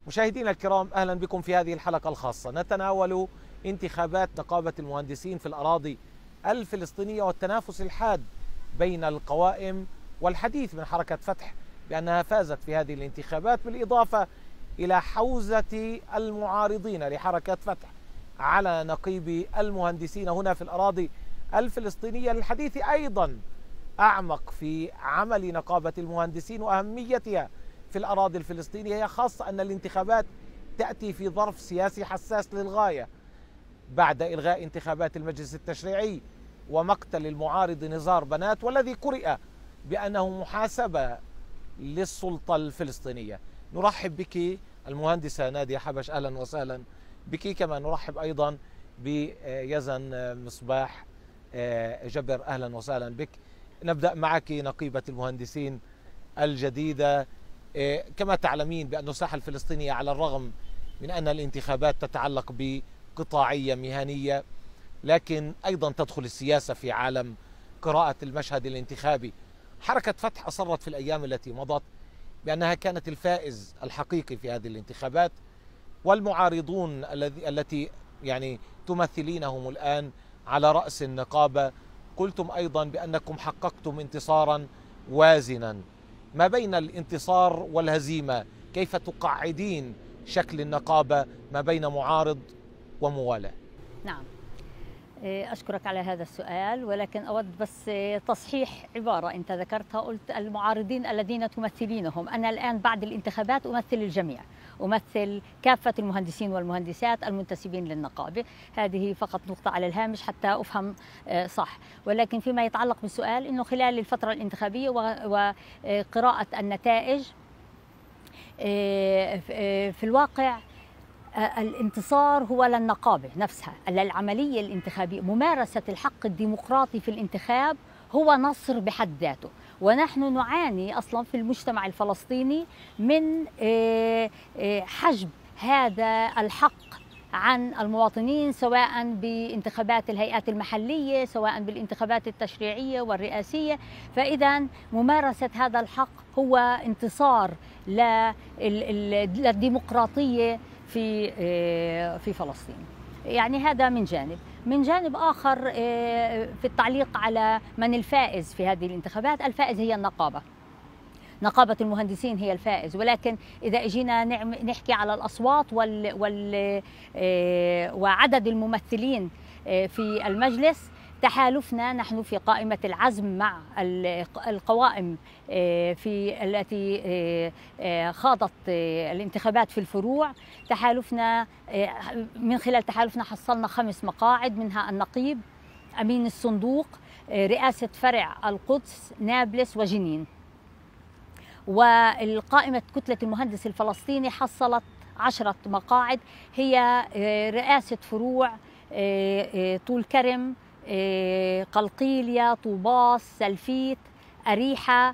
مشاهدينا الكرام، أهلا بكم في هذه الحلقة الخاصة. نتناول انتخابات نقابة المهندسين في الأراضي الفلسطينية والتنافس الحاد بين القوائم، والحديث من حركة فتح بأنها فازت في هذه الانتخابات، بالإضافة إلى حوزة المعارضين لحركة فتح على نقيب المهندسين هنا في الأراضي الفلسطينية، للحديث أيضا أعمق في عمل نقابة المهندسين وأهميتها في الأراضي الفلسطينية، هي خاصة أن الانتخابات تأتي في ظرف سياسي حساس للغاية بعد إلغاء انتخابات المجلس التشريعي ومقتل المعارض نزار بنات، والذي قرئ بأنه محاسبة للسلطة الفلسطينية. نرحب بك المهندسة نادية حبش، أهلا وسهلا بك. كما نرحب أيضا بيزن مصباح جبر، أهلا وسهلا بك. نبدأ معك نقيبة المهندسين الجديدة. كما تعلمين بأن الساحة الفلسطينية على الرغم من أن الانتخابات تتعلق بقطاعية مهنية، لكن أيضا تدخل السياسة في عالم قراءة المشهد الانتخابي. حركة فتح أصرت في الأيام التي مضت بأنها كانت الفائز الحقيقي في هذه الانتخابات، والمعارضون التي يعني تمثلينهم الآن على رأس النقابة قلتم أيضا بأنكم حققتم انتصارا وازنا ما بين الانتصار والهزيمة. كيف تقعدين شكل النقابة ما بين معارض وموالاة؟ نعم، أشكرك على هذا السؤال، ولكن أود بس تصحيح عبارة أنت ذكرتها. قلت المعارضين الذين تمثلينهم. أنا الآن بعد الانتخابات أمثل الجميع، أمثل كافة المهندسين والمهندسات المنتسبين للنقابة. هذه فقط نقطة على الهامش حتى أفهم صح. ولكن فيما يتعلق بالسؤال، أنه خلال الفترة الانتخابية وقراءة النتائج، في الواقع الانتصار هو للنقابة نفسها، للعملية الانتخابية. ممارسة الحق الديمقراطي في الانتخاب هو نصر بحد ذاته، ونحن نعاني أصلا في المجتمع الفلسطيني من حجب هذا الحق عن المواطنين، سواء بانتخابات الهيئات المحلية سواء بالانتخابات التشريعية والرئاسية. فإذا ممارسة هذا الحق هو انتصار للديمقراطية في فلسطين. يعني هذا من جانب. من جانب آخر، في التعليق على من الفائز في هذه الانتخابات، الفائز هي النقابة. نقابة المهندسين هي الفائز. ولكن إذا اجينا نحكي على الأصوات وعدد الممثلين في المجلس، تحالفنا نحن في قائمة العزم مع القوائم التي خاضت الانتخابات في الفروع. تحالفنا من خلال تحالفنا حصلنا 5 مقاعد، منها النقيب، أمين الصندوق، رئاسة فرع القدس، نابلس وجنين. والقائمة كتلة المهندس الفلسطيني حصلت 10 مقاعد، هي رئاسة فروع طول كرم، قلقيلية، طوباس، سلفيت، أريحة،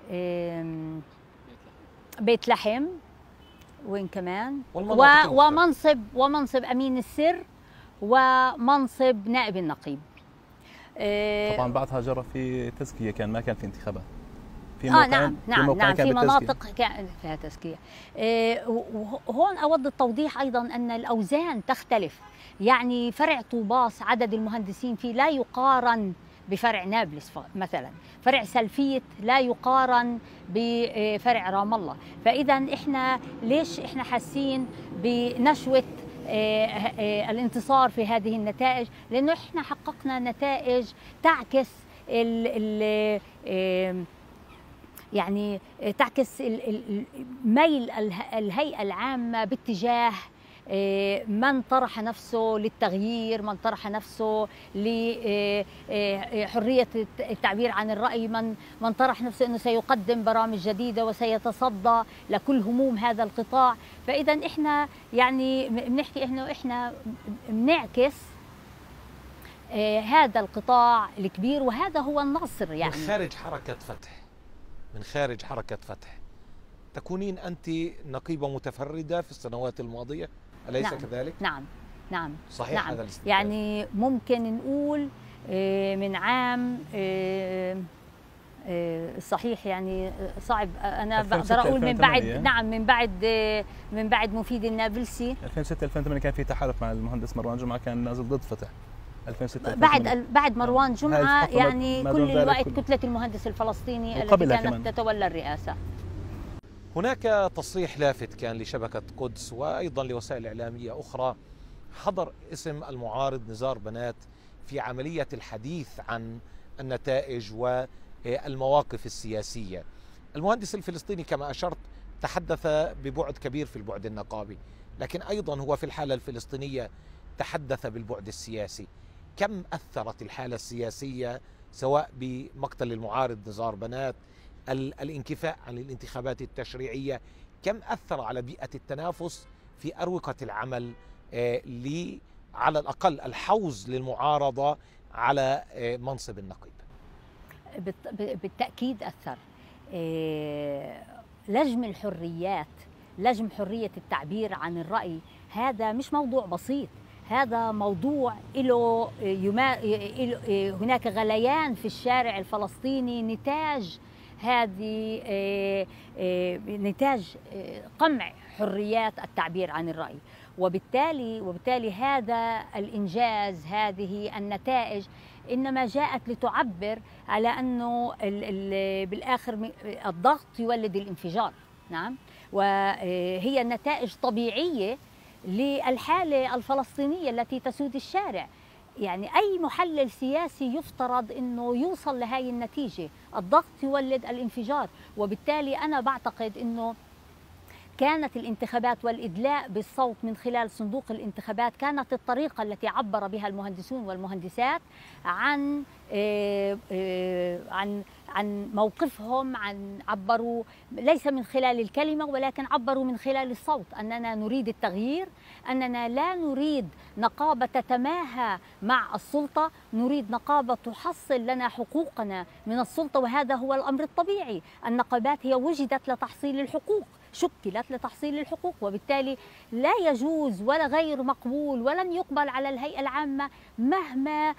بيت لحم، وين كمان، ومنصب أمين السر، ومنصب نائب النقيب. طبعا بعدها جرى في تزكية، ما كان في انتخابات في نعم في مناطق كان فيها تزكية. وهون أود التوضيح أيضا أن الأوزان تختلف. يعني فرع طوباس عدد المهندسين فيه لا يقارن بفرع نابلس مثلا، فرع سلفيت لا يقارن بفرع رام الله. فإذا إحنا ليش إحنا حاسين بنشوة الانتصار في هذه النتائج؟ لأنه إحنا حققنا نتائج تعكس يعني تعكس ميل الهيئة العامة باتجاه من طرح نفسه للتغيير، من طرح نفسه لحرية التعبير عن الرأي، من طرح نفسه أنه سيقدم برامج جديدة وسيتصدى لكل هموم هذا القطاع. فإذا إحنا يعني بنحكي إحنا بنعكس هذا القطاع الكبير، وهذا هو النصر. يعني من خارج حركة فتح تكونين أنت نقيبة متفردة في السنوات الماضية، أليس كذلك؟ نعم صحيح. هذا الاستدلال يعني ممكن نقول من عام صحيح، يعني صعب انا 2006 بقدر اقول من بعد 2008. نعم من بعد مفيد النابلسي 2006 2008 كان في تحالف مع المهندس مروان جمعه، كان نازل ضد فتح 2006 بعد مروان جمعه، الفترة يعني ما كل دون ذلك الوقت كله. كتله المهندس الفلسطيني التي وقبلها كانت كمان. تتولى الرئاسه. هناك تصريح لافت كان لشبكة قدس وأيضا لوسائل إعلامية أخرى حضر اسم المعارض نزار بنات في عملية الحديث عن النتائج والمواقف السياسية. المهندس الفلسطيني كما أشرت تحدث ببعد كبير في البعد النقابي، لكن أيضا هو في الحالة الفلسطينية تحدث بالبعد السياسي. كم أثرت الحالة السياسية سواء بمقتل المعارض نزار بنات، الانكفاء عن الانتخابات التشريعية، كم أثر على بيئة التنافس في أروقة العمل على الأقل الحوز للمعارضة على منصب النقيب؟ بالتأكيد أثر. لجم الحريات، لجم حرية التعبير عن الرأي، هذا مش موضوع بسيط، هذا موضوع له هناك غليان في الشارع الفلسطيني نتاج هذه نتاج قمع حريات التعبير عن الرأي، وبالتالي هذا الإنجاز، هذه النتائج إنما جاءت لتعبر على أنه بالآخر الضغط يولد الانفجار. نعم، وهي نتائج طبيعية للحالة الفلسطينية التي تسود الشارع. يعني أي محلل سياسي يفترض أنه يوصل لهذه النتيجة، الضغط يولد الانفجار. وبالتالي أنا بعتقد أنه كانت الانتخابات والإدلاء بالصوت من خلال صندوق الانتخابات كانت الطريقة التي عبر بها المهندسون والمهندسات عن موقفهم، عبروا ليس من خلال الكلمة ولكن عبروا من خلال الصوت، أننا نريد التغيير، أننا لا نريد نقابة تتماهى مع السلطة، نريد نقابة تحصل لنا حقوقنا من السلطة، وهذا هو الأمر الطبيعي. النقابات هي وجدت لتحصيل الحقوق، شكلت لتحصيل الحقوق، وبالتالي لا يجوز ولا غير مقبول ولن يقبل على الهيئة العامة مهما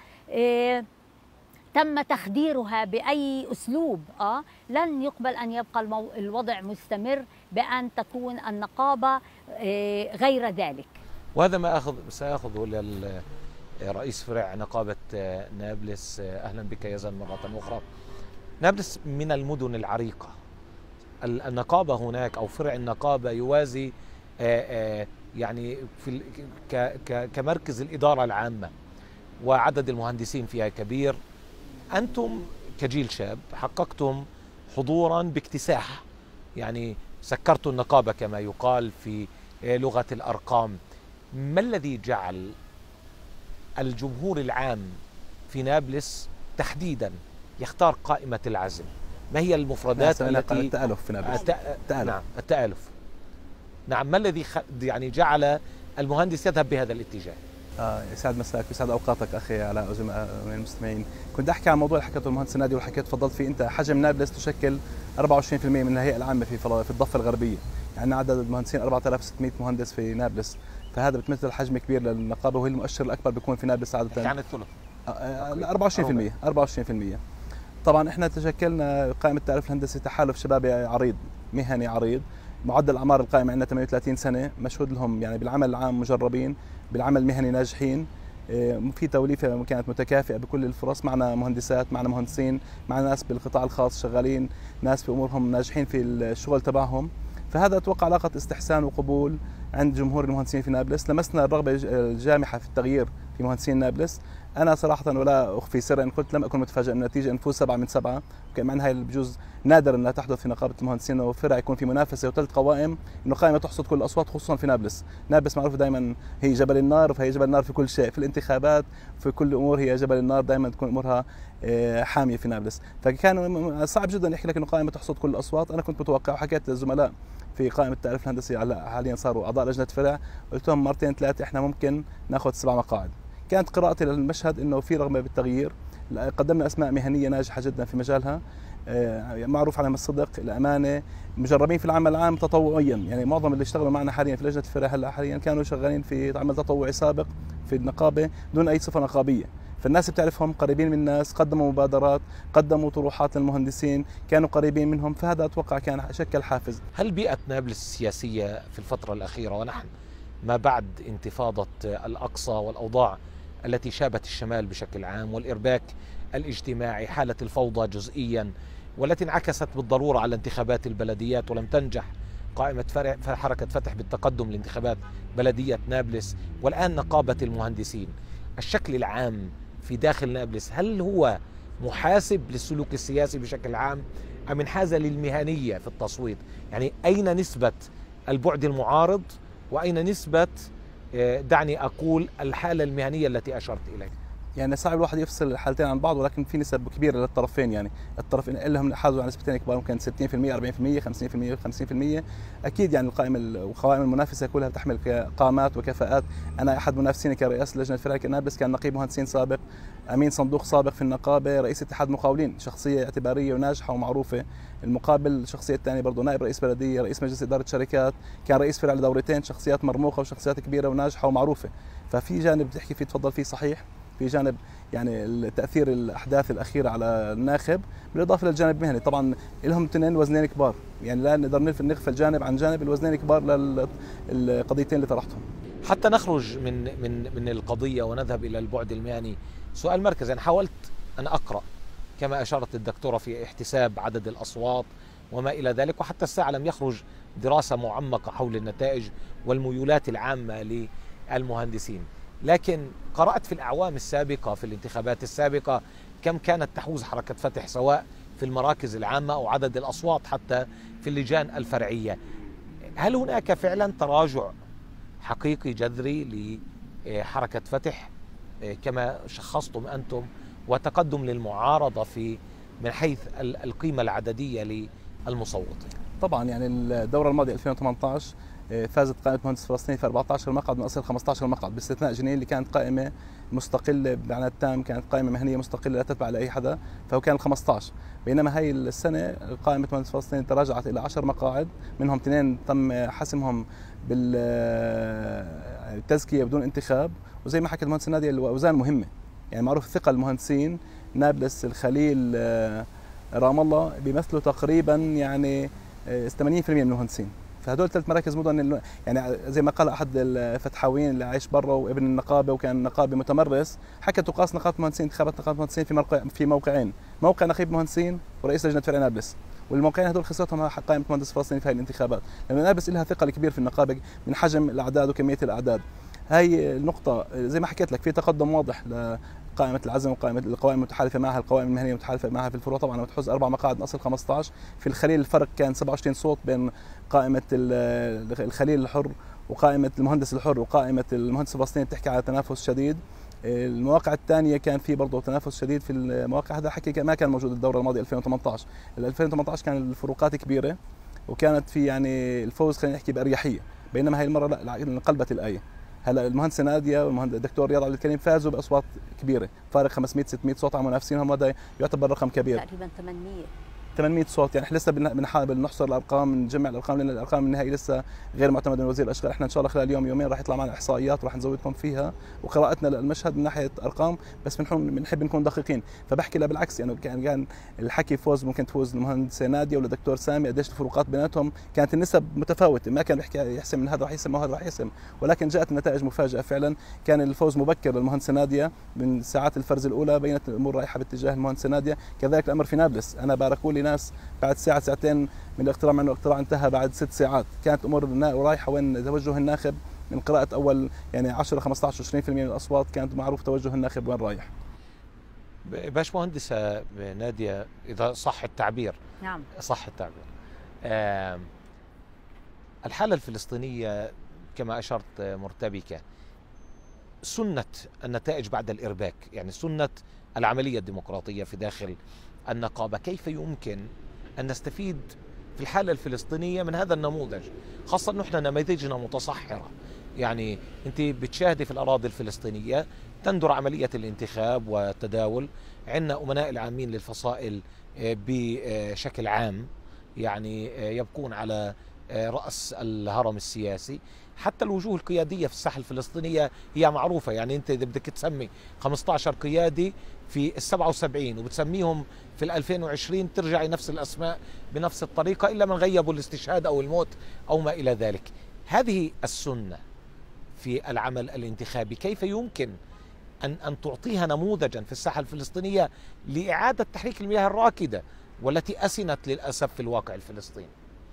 تم تخديرها بأي أسلوب. لن يقبل أن يبقى الوضع مستمر بأن تكون النقابة غير ذلك. وهذا ما سأخذه لرئيس فرع نقابة نابلس. أهلا بك يزن مرة أخرى. نابلس من المدن العريقة، النقابة هناك أو فرع النقابة يوازي يعني كمركز الإدارة العامة، وعدد المهندسين فيها كبير. أنتم كجيل شاب حققتم حضورا باكتساح، يعني سكرتوا النقابة كما يقال في لغة الأرقام. ما الذي جعل الجمهور العام في نابلس تحديدا يختار قائمة العزل؟ ما هي المفردات التي التآلف في نابلس؟ نعم، التآلف. نعم، ما الذي يعني جعل المهندس يذهب بهذا الاتجاه؟ يسعد مساك ويسعد اوقاتك اخي علاء وجماعه من المستمعين. كنت احكي عن موضوع اللي حكيته المهندس نادي والحكيت تفضلت فيه انت. حجم نابلس تشكل 24% من الهيئه العامه في الضفه الغربيه، يعني عدد المهندسين 4600 مهندس في نابلس، فهذا بتمثل حجم كبير للنقابه، وهي المؤشر الاكبر بيكون في نابلس عاده. يعني الثلث 24%. طبعا احنا تشكلنا قائمه التعريف الهندسي تحالف شبابي عريض، مهني عريض. معدل اعمار القائمه عندنا 38 سنه، مشهود لهم يعني بالعمل العام مجربين، بالعمل المهني ناجحين. في توليفه كانت متكافئه بكل الفرص، معنا مهندسات، معنا مهندسين، معنا ناس بالقطاع الخاص شغالين، ناس في امورهم ناجحين في الشغل تبعهم. فهذا اتوقع علاقه استحسان وقبول عند جمهور المهندسين في نابلس. لمسنا الرغبه الجامحه في التغيير في مهندسين نابلس. انا صراحه ولا اخفي سرا ان قلت لم اكن متفاجئ من النتيجه، نفوز 7 من 7، وكمان هاي بجوز نادر انها تحدث في نقابه المهندسين وفرع يكون في منافسه وثلاث قوائم انه قائمه تحصد كل الاصوات، خصوصا في نابلس. نابلس معروف دائما هي جبل النار، فهي جبل النار في كل شيء، في الانتخابات في كل امور هي جبل النار، دائما تكون امورها حاميه في نابلس. فكان صعب جدا يحكي لك انه قائمه تحصد كل الاصوات. انا كنت متوقع وحكيت للزملاء في قائمه التعريف الهندسي، حاليا صاروا اعضاء لجنه فرع، قلت لهم مرتين ثلاثه احنا ممكن ناخذ 7 مقاعد. كانت قراءتي للمشهد انه في رغبه بالتغيير. قدمنا اسماء مهنيه ناجحه جدا في مجالها، معروف عليهم الصدق، الامانه، مجربين في العمل العام تطوعيا. يعني معظم اللي اشتغلوا معنا حاليا في لجنه الفرع هلا حاليا كانوا شغالين في عمل تطوعي سابق في النقابه دون اي صفه نقابيه. فالناس بتعرفهم، قريبين من الناس، قدموا مبادرات، قدموا طروحات للمهندسين، كانوا قريبين منهم، فهذا أتوقع كان شكل حافز. هل بيئة نابلس السياسية في الفترة الأخيرة ونحن ما بعد انتفاضة الأقصى والأوضاع التي شابت الشمال بشكل عام والإرباك الاجتماعي، حالة الفوضى جزئيا والتي انعكست بالضرورة على انتخابات البلديات ولم تنجح قائمة حركة فتح بالتقدم لانتخابات بلدية نابلس، والآن نقابة المهندسين، الشكل العام في داخل نابلس هل هو محاسب للسلوك السياسي بشكل عام أم انحاز للمهنية في التصويت؟ يعني أين نسبة البعد المعارض وأين نسبة دعني أقول الحالة المهنية التي أشرت إليها؟ يعني صعب الواحد يفصل الحالتين عن بعض، ولكن في نسب كبيره للطرفين. يعني الطرفين لهم حازوا على نسبتين كبار، ممكن 60%، 40%، 50%، 50%. اكيد يعني القائمه وقوائم المنافسه كلها تحمل قامات وكفاءات. انا احد منافسيني كرئيس لجنه فرع نابلس كان نقيب مهندسين سابق، امين صندوق سابق في النقابه، رئيس اتحاد مقاولين، شخصيه اعتباريه وناجحه ومعروفه. المقابل الشخصيه الثانيه برضه نائب رئيس بلديه، رئيس مجلس اداره شركات، كان رئيس فرع لدورتين، شخصيات مرموقه وشخصيات كبيره وناجحه ومعروفه. ففي جانب بتحكي فيه تفضل فيه صحيح، في جانب يعني تأثير الأحداث الأخيرة على الناخب، بالإضافة للجانب المهني. طبعا لهم اثنين وزنين كبار، يعني لا نقدر نغفل جانب عن جانب، الوزنين كبار للقضيتين اللي طرحتهم. حتى نخرج من القضية ونذهب إلى البعد المهني، سؤال مركزي. أنا حاولت أن أقرأ كما أشارت الدكتورة في احتساب عدد الأصوات وما إلى ذلك، وحتى الساعة لم يخرج دراسة معمقة حول النتائج والميولات العامة للمهندسين، لكن قرأت في الأعوام السابقة في الانتخابات السابقة كم كانت تحوز حركة فتح سواء في المراكز العامة أو عدد الأصوات حتى في اللجان الفرعية. هل هناك فعلا تراجع حقيقي جذري لحركة فتح كما شخصتم أنتم وتقدم للمعارضة من حيث القيمة العددية للمصوتين؟ طبعا يعني الدورة الماضية 2018 فازت قائمة مهندس فلسطيني في 14 مقعد من أصل 15 مقعد، باستثناء جنين اللي كانت قائمة مستقلة بمعنى التام، كانت قائمة مهنية مستقلة لا تتبع لأي حدا، فهو كان 15. بينما هاي السنة قائمة مهندس فلسطيني تراجعت إلى 10 مقاعد، منهم 2 تم حسمهم بالتزكية بدون انتخاب. وزي ما حكت المهندس نادية الأوزان مهمة، يعني معروف ثقة المهندسين نابلس، الخليل، رام الله بيمثلوا تقريبا يعني 80% من المهندسين. فهدول 3 مراكز مدن، يعني زي ما قال احد الفتحاويين اللي عايش برا وابن النقابه وكان نقابي متمرس، حكى تقاس نقابه مهندسين، انتخابات نقابه مهندسين في موقعين، موقع نقيب مهندسين ورئيس لجنه فرع نابلس، والموقعين هدول خسرتهم قائمه مهندس فلسطيني في هذه الانتخابات، لان نابلس لها ثقل كبير في النقابه من حجم الاعداد وكميه الاعداد. هاي النقطه زي ما حكيت لك في تقدم واضح قائمة العزم وقائمة القوائم المتحالفة معها، القوائم المهنية المتحالفة معها في الفروع طبعا بتحوز 4 مقاعد من أصل 15. في الخليل الفرق كان 27 صوت بين قائمة الخليل الحر وقائمة المهندس الحر وقائمة المهندس الفلسطيني، بتحكي على تنافس شديد. المواقع الثانية كان في برضه تنافس شديد في المواقع، هذا حكي ما كان موجود الدورة الماضية 2018. 2018 كان الفروقات كبيرة وكانت في يعني الفوز خلينا نحكي بأريحية، بينما هاي المرة لا، انقلبت الآية. هلا المهندس ناديه والمهندس الدكتور رياض عبد الكريم فازوا باصوات كبيره، فارق 500 600 صوت عن منافسينهم، وهذا يعتبر رقم كبير، تقريبا 800 صوت. يعني احنا لسه بنحاول نحصر الارقام، نجمع الارقام، لان الارقام النهائيه لسه غير معتمده من وزير الاشغال. احنا ان شاء الله خلال يوم يومين راح يطلع معنا احصائيات وراح نزودكم فيها وقراءتنا للمشهد من ناحيه ارقام، بس بنحب نكون دقيقين. فبحكي لا بالعكس، يعني كان الحكي فوز، ممكن تفوز المهندس ناديه ولا الدكتور سامي، قديش الفروقات بيناتهم كانت النسب متفاوته، ما كان بيحكي يحسم من هذا راح يحسم وهذا راح يحسم، ولكن جاءت النتائج مفاجئه فعلا. كان الفوز مبكر للمهندس ناديه من ساعات الفرز الاولى، بينت الامور رايحه باتجاه المهندس ناديه. كذلك الامر في نابلس، انا باركوا لي ناس بعد ساعة ساعتين من الاقتراع، مع انه الاقتراع انتهى بعد 6 ساعات، كانت امور رايحه وين توجه الناخب من قراءه اول يعني 10 15 20% من الاصوات، كانت معروف توجه الناخب وين رايح. باشمهندسة نادية، اذا صح التعبير، نعم صح التعبير، الحالة الفلسطينية كما اشرت مرتبكة، سنة النتائج بعد الارباك، يعني سنة العملية الديمقراطية في داخل النقابة، كيف يمكن أن نستفيد في الحالة الفلسطينية من هذا النموذج، خاصة أنه إحنا نماذجنا متصحرة؟ يعني أنت بتشاهدي في الأراضي الفلسطينية تندر عملية الانتخاب والتداول، عندنا أمناء العامين للفصائل بشكل عام يعني يبقون على رأس الهرم السياسي. حتى الوجوه القيادية في الساحة الفلسطينية هي معروفة، يعني أنت إذا بدك تسمي 15 قيادي في ال77 وبتسميهم في 2020 ترجعي نفس الأسماء بنفس الطريقة، إلا من غيبوا الاستشهاد أو الموت أو ما إلى ذلك. هذه السنة في العمل الانتخابي كيف يمكن أن تعطيها نموذجا في الساحة الفلسطينية لإعادة تحريك المياه الراكدة والتي أسنت للأسف في الواقع الفلسطيني؟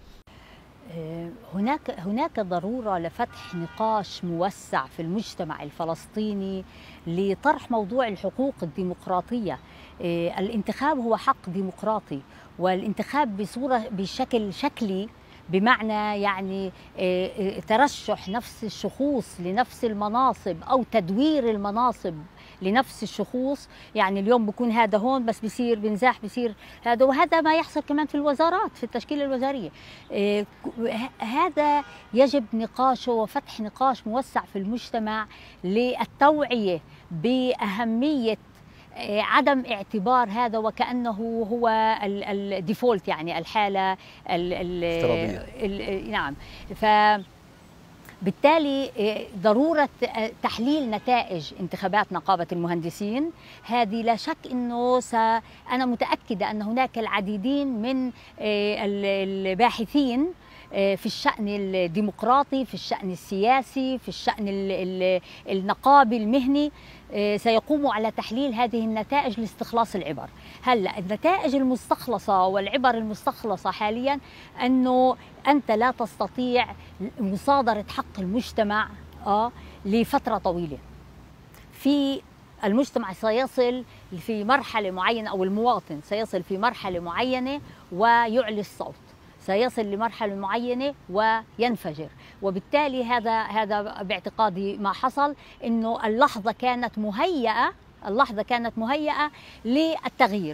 هناك ضرورة لفتح نقاش موسع في المجتمع الفلسطيني لطرح موضوع الحقوق الديمقراطية. الانتخاب هو حق ديمقراطي، والانتخاب بشكل شكلي، بمعنى يعني ترشح نفس الشخوص لنفس المناصب أو تدوير المناصب لنفس الشخوص. يعني اليوم بكون هذا هون بس بصير بنزاح بصير هذا، وهذا ما يحصل كمان في الوزارات في التشكيلة الوزارية. هذا يجب نقاشه وفتح نقاش موسع في المجتمع للتوعية بأهمية عدم اعتبار هذا وكأنه هو الديفولت، يعني الحالة افتراضية. نعم. بالتالي ضرورة تحليل نتائج انتخابات نقابة المهندسين هذه لا شك أنه أنا متأكدة أن هناك العديدين من الباحثين في الشأن الديمقراطي، في الشأن السياسي، في الشأن النقابي المهني سيقوموا على تحليل هذه النتائج لاستخلاص العبر. هلا النتائج المستخلصة والعبر المستخلصة حاليا أنه أنت لا تستطيع مصادرة حق المجتمع لفترة طويلة. في المجتمع سيصل في مرحلة معينة، أو المواطن سيصل في مرحلة معينة ويعلي الصوت، سيصل لمرحلة معينة وينفجر. وبالتالي هذا باعتقادي ما حصل، إنه اللحظة كانت مهيئة للتغيير،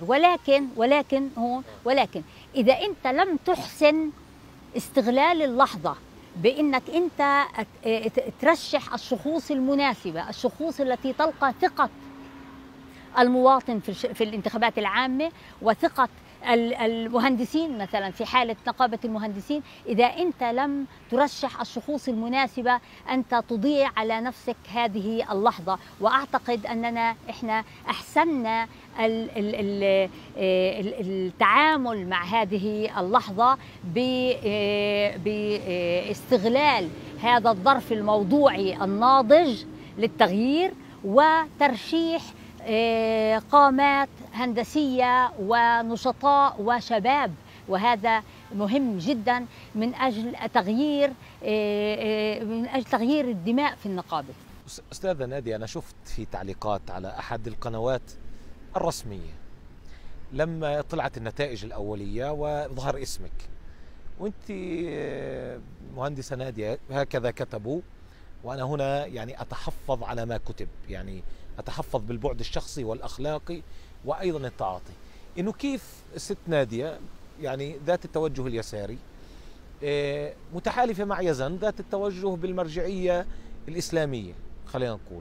ولكن إذا أنت لم تحسن استغلال اللحظة بأنك أنت ترشح الشخوص المناسبة، الشخوص التي تلقى ثقة المواطن في الانتخابات العامة وثقة المهندسين، مثلا في حالة نقابة المهندسين، إذا أنت لم ترشح الشخوص المناسبة أنت تضيع على نفسك هذه اللحظة. وأعتقد أننا إحنا أحسننا التعامل مع هذه اللحظة باستغلال هذا الظرف الموضوعي الناضج للتغيير وترشيح قامات هندسية ونشطاء وشباب، وهذا مهم جدا من أجل تغيير الدماء في النقابة. أستاذة نادية، أنا شفت في تعليقات على أحد القنوات الرسمية لما طلعت النتائج الأولية وظهر اسمك وأنت مهندسة نادية، هكذا كتبوا، وأنا هنا يعني أتحفظ على ما كتب، يعني أتحفظ بالبعد الشخصي والأخلاقي وأيضا التعاطي، إنه كيف الست نادية يعني ذات التوجه اليساري متحالفة مع يزن ذات التوجه بالمرجعية الإسلامية خلينا نقول،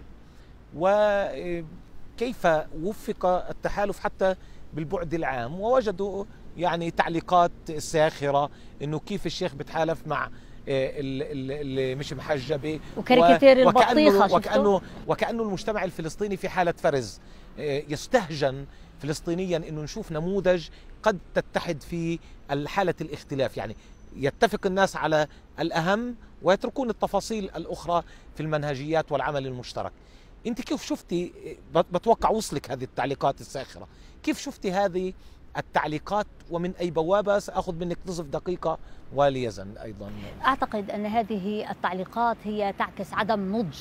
وكيف وفق التحالف حتى بالبعد العام، ووجدوا يعني تعليقات ساخرة إنه كيف الشيخ بتحالف مع اللي مش محجبة، وكاريكاتير البطيخة، وكأنه المجتمع الفلسطيني في حالة فرز، يستهجن فلسطينيا انه نشوف نموذج قد تتحد في حالة الاختلاف، يعني يتفق الناس على الأهم ويتركون التفاصيل الأخرى في المنهجيات والعمل المشترك. انت كيف شفتي، بتوقع وصلك هذه التعليقات الساخرة، كيف شفتي هذه التعليقات ومن أي بوابة؟ سأخذ منك نصف دقيقة وليزن أيضا. أعتقد أن هذه التعليقات هي تعكس عدم نضج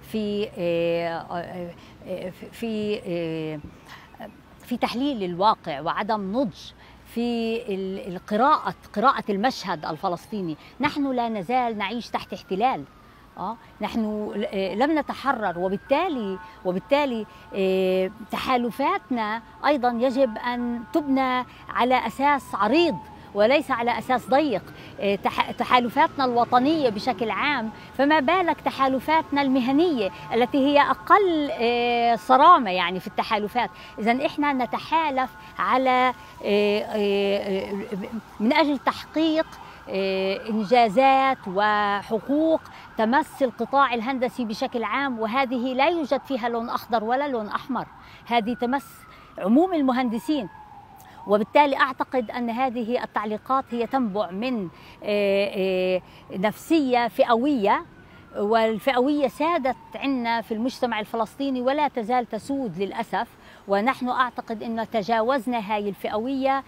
في تحليل الواقع وعدم نضج في قراءة المشهد الفلسطيني. نحن لا نزال نعيش تحت احتلال، نحن لم نتحرر، وبالتالي تحالفاتنا أيضا يجب أن تبنى على أساس عريض وليس على أساس ضيق. تحالفاتنا الوطنية بشكل عام، فما بالك تحالفاتنا المهنية التي هي أقل صرامة يعني في التحالفات. إذن إحنا نتحالف على من أجل تحقيق إنجازات وحقوق تمس القطاع الهندسي بشكل عام، وهذه لا يوجد فيها لون أخضر ولا لون أحمر، هذه تمس عموم المهندسين. وبالتالي أعتقد أن هذه التعليقات هي تنبع من نفسية فئوية، والفئوية سادت عندنا في المجتمع الفلسطيني ولا تزال تسود للأسف، ونحن أعتقد أن تجاوزنا هاي الفئوية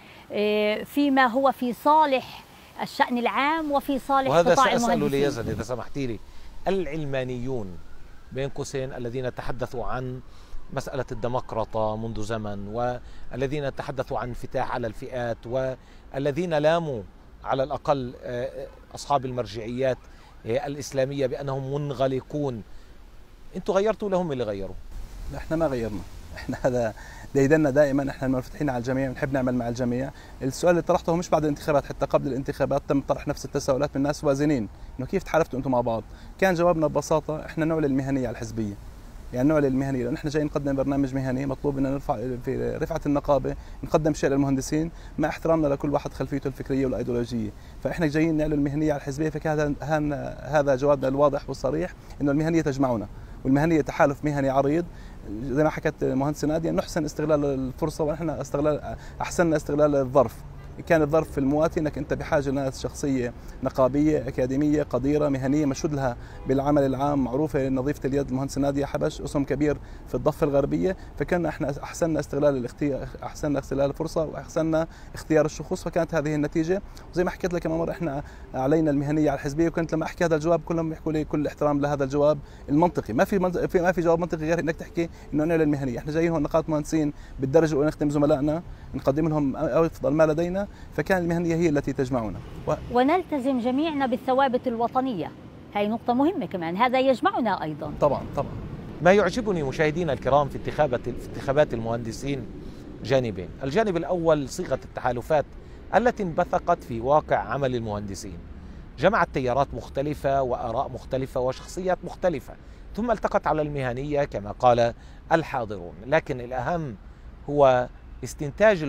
فيما هو في صالح الشأن العام وفي صالح قطاع المهندسين. وهذا سأسأله ليزن إذا سمحتي لي، العلمانيون بين قوسين الذين تحدثوا عن مسألة الديمقراطة منذ زمن، والذين تحدثوا عن انفتاح على الفئات، والذين لاموا على الأقل أصحاب المرجعيات الإسلامية بأنهم منغلقون، أنتم غيرتوا لهم اللي غيروا؟ لا، احنا ما غيرنا، احنا هذا ديدنا دائما، احنا منفتحين على الجميع، بنحب نعمل مع الجميع. السؤال اللي طرحته مش بعد الانتخابات، حتى قبل الانتخابات تم طرح نفس التساؤلات من الناس وازنين انه كيف تحالفتوا انتم مع بعض؟ كان جوابنا ببساطه احنا نعلن المهنيه على الحزبيه، يعني نعلن المهنيه، لان احنا جايين نقدم برنامج مهني، مطلوب ان نرفع في رفعه النقابه، نقدم شيء للمهندسين مع احترامنا لكل واحد خلفيته الفكريه والايديولوجيه، فاحنا جايين نعلن المهنيه على الحزبيه، فكان هذا جوابنا الواضح والصريح انه المهنيه تجمعنا، والمهنيه تحالف مهني عريض زي ما حكت المهندسه ناديه، نحسن استغلال الفرصه، ونحن احسننا استغلال الظرف. كان الظرف في المواتي انك انت بحاجه لناس شخصيه نقابيه اكاديميه قديره مهنيه مشهود لها بالعمل العام، معروفه نظيفه اليد المهندسه ناديه حبش، اسم كبير في الضفه الغربيه، فكنا احنا احسننا استغلال الاختيار، احسننا استغلال الفرصه، واحسننا اختيار الشخوص، فكانت هذه النتيجه. وزي ما حكيت لك كمان مره احنا علينا المهنيه على الحزبيه، وكنت لما احكي هذا الجواب كلهم يحكوا لي كل احترام لهذا الجواب المنطقي، ما في جواب منطقي غير انك تحكي انه نعلن المهنيه. احنا جايين هون نقابه مهندسين بالدرجه ونخدم زملائنا، نقدم لهم افضل ما لدينا، فكان المهنيه هي التي تجمعنا ونلتزم جميعنا بالثوابت الوطنيه، هي نقطه مهمه كمان، هذا يجمعنا ايضا. طبعا. ما يعجبني مشاهدينا الكرام في انتخابات المهندسين جانبين، الجانب الاول صيغه التحالفات التي انبثقت في واقع عمل المهندسين، جمعت تيارات مختلفه واراء مختلفه وشخصيات مختلفه، ثم التقت على المهنيه كما قال الحاضرون. لكن الاهم هو استنتاج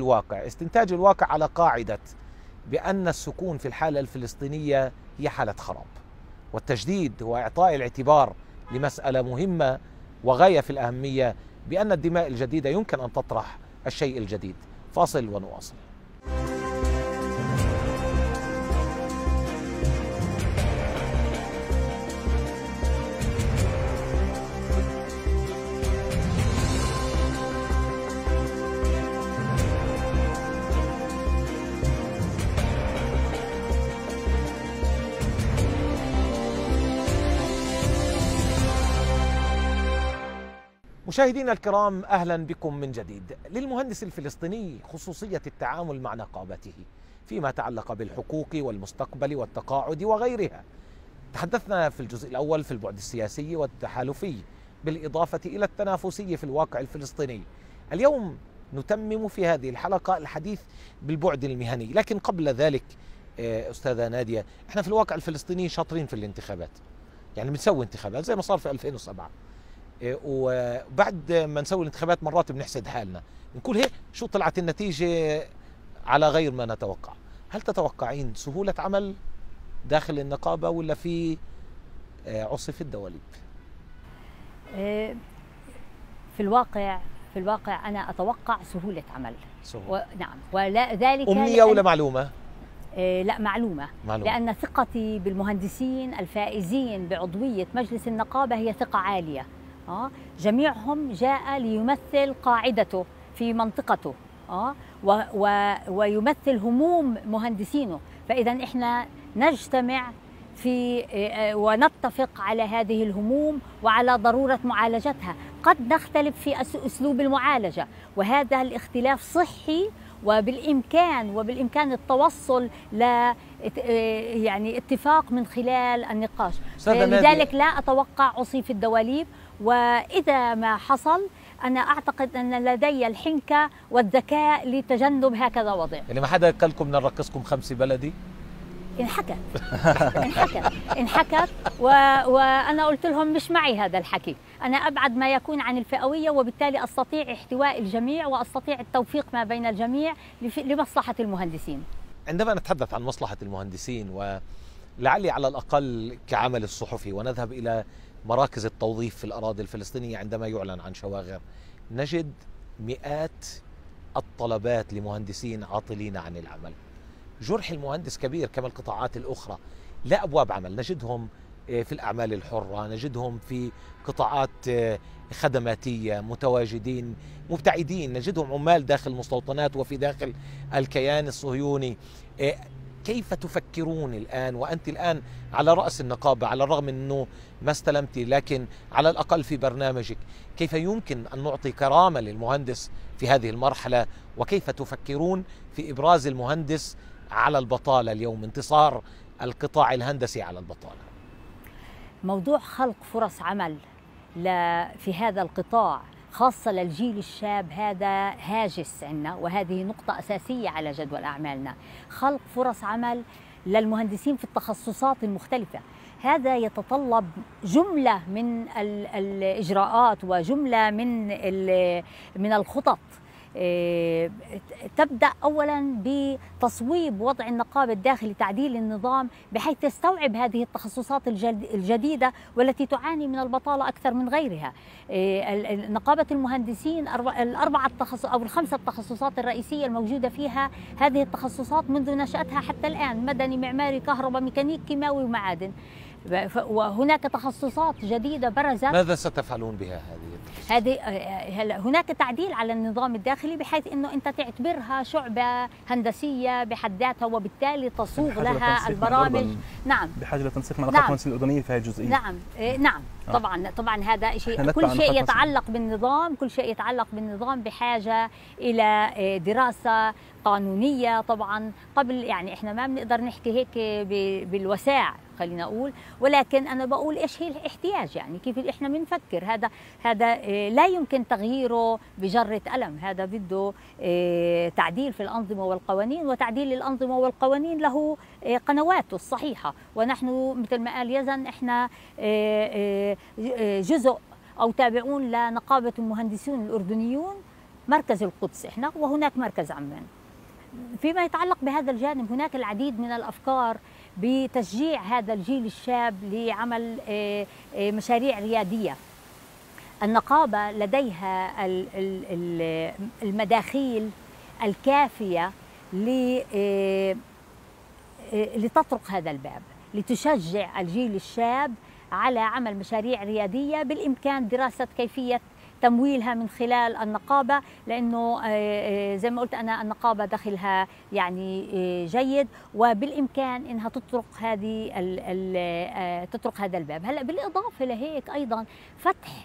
الواقع على قاعدة بأن السكون في الحالة الفلسطينية هي حالة خراب، والتجديد هو إعطاء الاعتبار لمسألة مهمة وغاية في الأهمية، بأن الدماء الجديدة يمكن أن تطرح الشيء الجديد. فاصل ونواصل. مشاهدينا الكرام، أهلا بكم من جديد. للمهندس الفلسطيني خصوصية التعامل مع نقابته فيما يتعلق بالحقوق والمستقبل والتقاعد وغيرها. تحدثنا في الجزء الأول في البعد السياسي والتحالفي بالإضافة إلى التنافسي في الواقع الفلسطيني. اليوم نتمم في هذه الحلقة الحديث بالبعد المهني، لكن قبل ذلك أستاذة نادية، احنا في الواقع الفلسطيني شاطرين في الانتخابات، يعني بنسوي انتخابات زي ما صار في 2007، وبعد ما نسوي الانتخابات مرات بنحسد حالنا، نقول هيك شو طلعت النتيجة على غير ما نتوقع. هل تتوقعين سهولة عمل داخل النقابة ولا في عصف الدواليب؟ في الواقع أنا أتوقع سهولة عمل. نعم، ولا ذلك أمنية ولا معلومة؟ لا، معلومة. لأن ثقتي بالمهندسين الفائزين بعضوية مجلس النقابة هي ثقة عالية. جميعهم جاء ليمثل قاعدته في منطقته ويمثل هموم مهندسينه، فإذا إحنا نجتمع في ونتفق على هذه الهموم وعلى ضرورة معالجتها. قد نختلف في أسلوب المعالجة، وهذا الاختلاف صحي، وبالإمكان التوصل ل يعني اتفاق من خلال النقاش. لذلك لا أتوقع عصيف الدواليب، وإذا ما حصل أنا أعتقد أن لدي الحنكة والذكاء لتجنب هكذا وضع. يعني ما حدا قال لكم بدنا نرقصكم 5 بلدي؟ انحكت وأنا قلت لهم مش معي هذا الحكي، أنا أبعد ما يكون عن الفئوية، وبالتالي أستطيع احتواء الجميع وأستطيع التوفيق ما بين الجميع لمصلحة المهندسين. عندما نتحدث عن مصلحة المهندسين، ولعلي على الأقل كعمل الصحفي ونذهب إلى مراكز التوظيف في الأراضي الفلسطينية، عندما يعلن عن شواغر نجد مئات الطلبات لمهندسين عاطلين عن العمل. جرح المهندس كبير كما القطاعات الأخرى، لا أبواب عمل، نجدهم في الأعمال الحرة، نجدهم في قطاعات خدماتية متواجدين مبتعدين، نجدهم عمال داخل المستوطنات وفي داخل الكيان الصهيوني. كيف تفكرون الآن وأنت الآن على رأس النقابة، على الرغم أنه ما استلمت، لكن على الأقل في برنامجك، كيف يمكن أن نعطي كرامة للمهندس في هذه المرحلة؟ وكيف تفكرون في إبراز المهندس على البطالة اليوم، انتصار القطاع الهندسي على البطالة؟ موضوع خلق فرص عمل في هذا القطاع خاصة للجيل الشاب هذا هاجس عندنا، وهذه نقطة أساسية على جدول أعمالنا. خلق فرص عمل للمهندسين في التخصصات المختلفة، هذا يتطلب جملة من الإجراءات وجملة من الخطط. تبدأ أولا بتصويب وضع النقابة الداخلي، تعديل النظام بحيث تستوعب هذه التخصصات الجديدة والتي تعاني من البطالة أكثر من غيرها. نقابة المهندسين الخمسة التخصصات الرئيسية الموجودة فيها هذه التخصصات منذ نشأتها حتى الآن: مدني، معماري، كهرباء، ميكانيك، كيماوي ومعادن. وهناك تخصصات جديدة برزت. ماذا ستفعلون بها هذه؟ هناك تعديل على النظام الداخلي بحيث انه انت تعتبرها شعبة هندسية بحد ذاتها، وبالتالي تصوغ لها البرامج. نعم، بحاجة لتنسيق مع النقابة المهندسين الأردنية في هذه الجزئية. نعم. طبعا هذا شيء، كل شيء يتعلق بالنظام، كل شيء يتعلق بالنظام بحاجة إلى دراسة قانونية. طبعا قبل، يعني احنا ما بنقدر نحكي هيك بالوساع خلينا اقول، ولكن انا بقول ايش هي الاحتياج، يعني كيف احنا بنفكر. هذا لا يمكن تغييره بجرة قلم، هذا بده تعديل في الأنظمة والقوانين، وتعديل الأنظمة والقوانين له قنواته الصحيحة. ونحن مثل ما قال يزن احنا جزء أو تابعون لنقابة المهندسين الأردنيون مركز القدس احنا، وهناك مركز عمان. فيما يتعلق بهذا الجانب هناك العديد من الأفكار بتشجيع هذا الجيل الشاب لعمل مشاريع ريادية. النقابة لديها المداخيل الكافية لتطرق هذا الباب، لتشجع الجيل الشاب على عمل مشاريع ريادية، بالإمكان دراسة كيفية تمويلها من خلال النقابة، لأنه زي ما قلت أنا النقابة دخلها يعني جيد، وبالإمكان إنها تطرق هذا الباب. هلأ بالإضافة لهيك أيضا فتح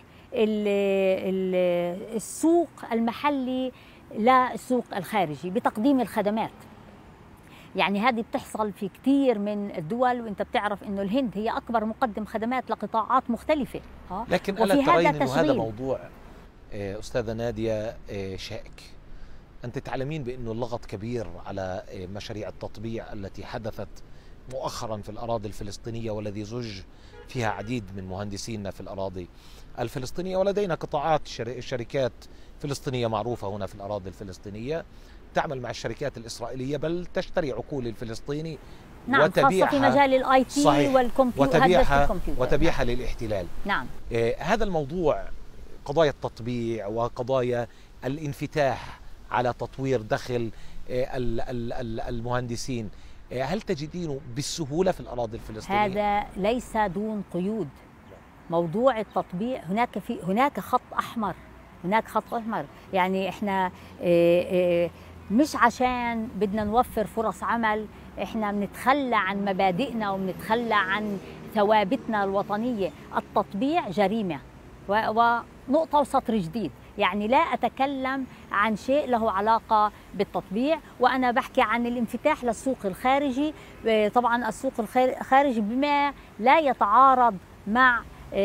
السوق المحلي للسوق الخارجي بتقديم الخدمات. يعني هذه بتحصل في كثير من الدول، وانت بتعرف انه الهند هي اكبر مقدم خدمات لقطاعات مختلفه. لكن الا ترين انه هذا موضوع استاذه ناديه شائك؟ انت تعلمين بانه اللغط كبير على مشاريع التطبيع التي حدثت مؤخرا في الاراضي الفلسطينيه، والذي زج فيها عديد من مهندسينا في الاراضي الفلسطينيه، ولدينا قطاعات شركات فلسطينية معروفة هنا في الأراضي الفلسطينية تعمل مع الشركات الإسرائيلية، بل تشتري عقول الفلسطيني وتبيعها، خاصة في مجال الاي تي والكمبيوتر، وتبيعها للاحتلال. نعم. هذا الموضوع، قضايا التطبيع وقضايا الانفتاح على تطوير دخل المهندسين، هل تجدينه بالسهولة في الأراضي الفلسطينية؟ هذا ليس دون قيود. موضوع التطبيع هناك خط أحمر، يعني احنا مش عشان بدنا نوفر فرص عمل احنا بنتخلى عن مبادئنا وبنتخلى عن ثوابتنا الوطنية. التطبيع جريمة، ونقطة وسطر جديد. يعني لا أتكلم عن شيء له علاقة بالتطبيع، وأنا بحكي عن الانفتاح للسوق الخارجي. طبعا السوق الخارجي بما لا يتعارض مع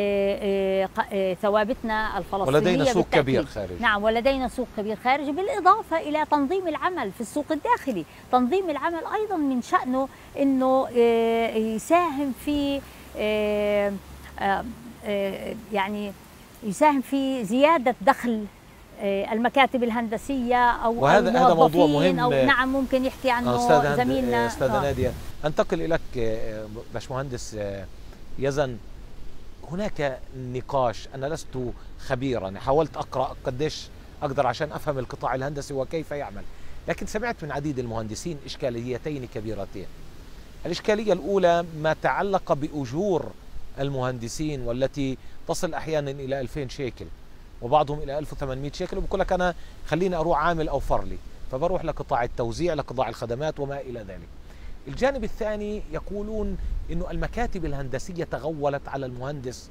ثوابتنا الفلسطينية، ولدينا سوق كبير خارجي. نعم، ولدينا سوق كبير خارجي، بالإضافة إلى تنظيم العمل في السوق الداخلي. تنظيم العمل أيضا من شأنه أنه يساهم في يعني يساهم في زيادة دخل المكاتب الهندسية أو هذا موضوع مهم. أو نعم ممكن يحكي عنه زميلنا أستاذ نادية. أنتقل إليك باشمهندس يزن. هناك نقاش، أنا لست خبيرا، حاولت أقرأ قديش أقدر عشان أفهم القطاع الهندسي وكيف يعمل، لكن سمعت من عديد المهندسين إشكاليتين كبيرتين. الإشكالية الأولى ما تعلق بأجور المهندسين، والتي تصل أحيانا إلى 2000 شيكل وبعضهم إلى 1800 شيكل، وبقول لك أنا خليني أروح عامل أو فرلي، فبروح لقطاع التوزيع، لقطاع الخدمات وما إلى ذلك. الجانب الثاني يقولون إنه المكاتب الهندسية تغولت على المهندس